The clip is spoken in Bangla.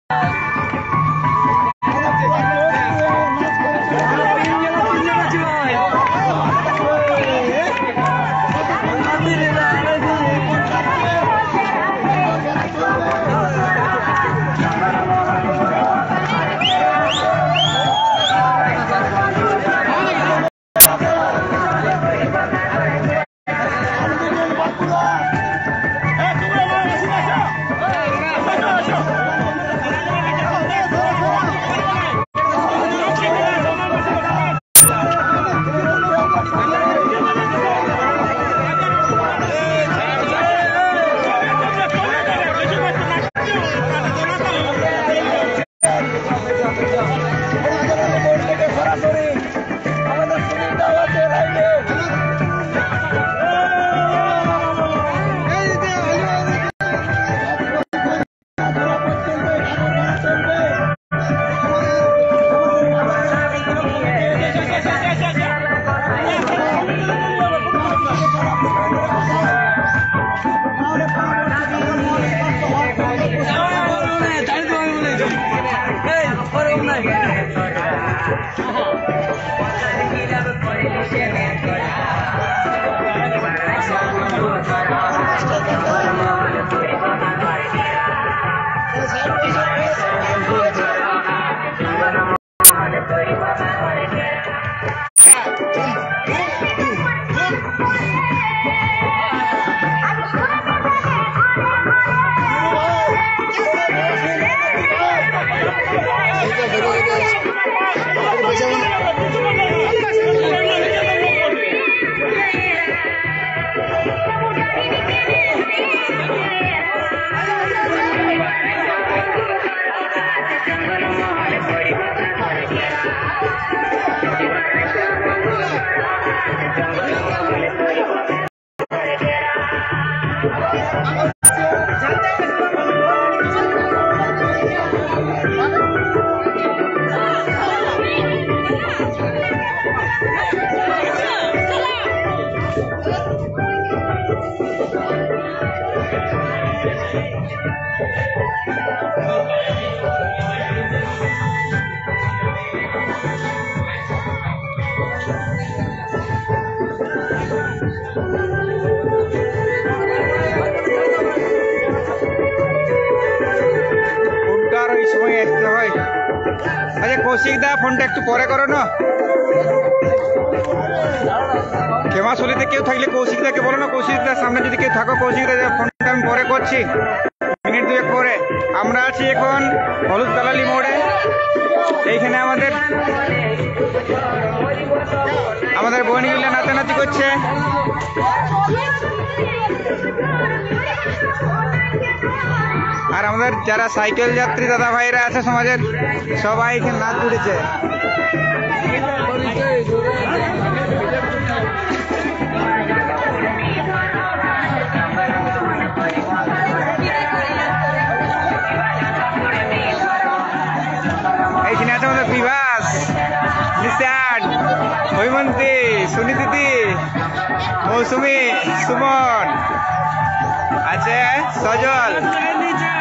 কৌশিক দা ফোনটা একটু পরে করো না। খেমাশুলিতে কেউ থাকলে কৌশিক দাকে বলো না, কৌশিক দার সামনে যদি কেউ থাকো কৌশিক দা ফোনটা আমি পরে করছি, মিনিট দুয়েক পরে। আমরা আছি এখন হলুদ দালালি মোড়ে। এইখানে আমাদের বোনগুলা নাচানাচি করছে। আর আমাদের যারা সাইকেল যাত্রী দাদা ভাইরা আছে সমাজের, সবাই এখানে নাচ জুড়েছে। এইখানে আছে আমাদের বিভাস, নিশান, হৈমন্তী, সুনীতি, মৌসুমী, সুমন আছে, সজল।